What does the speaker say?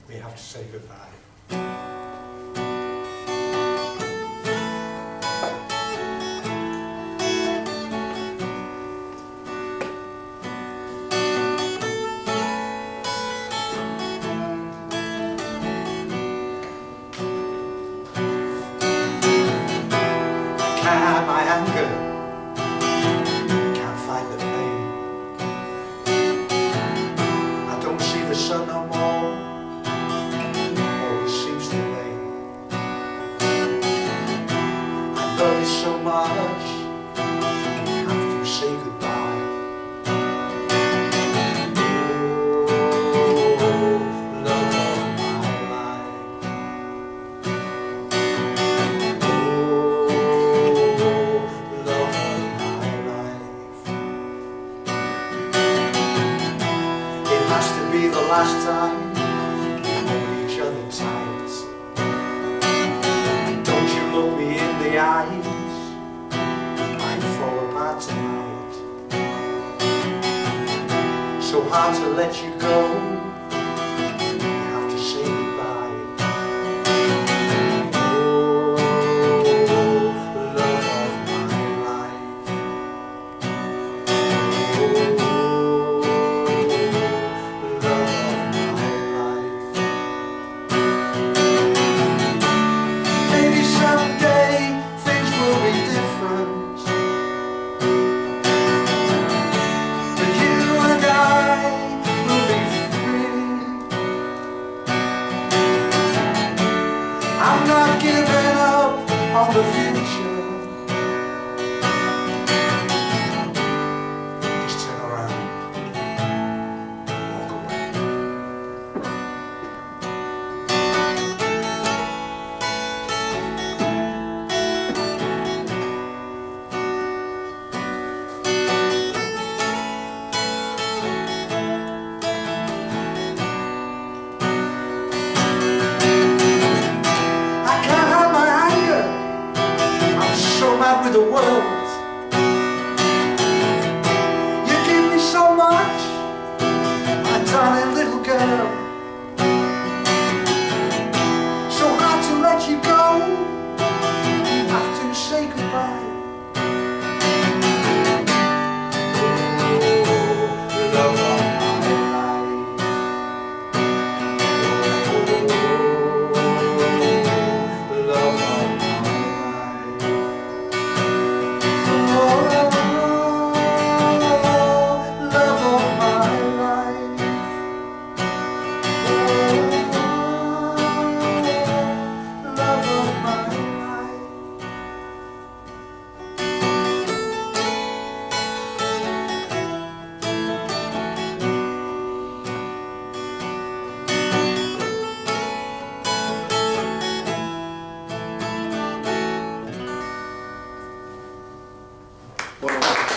we have to say goodbye. Can't hide my anger, can't fight the pain. I don't see the sun no more, always seems to rain. I love you so much, I have to say goodbye. Oh, love of my life. Be the last time we hold each other tight. Don't you look me in the eyes, I'd fall apart tonight. So hard to let you go, you have to say goodbye. Oh, love of my life. I'm not giving up on the future. Just turn around, walk away. With the world, you give me so much, my darling little girl. So hard to let you go, you have to say goodbye. Bueno.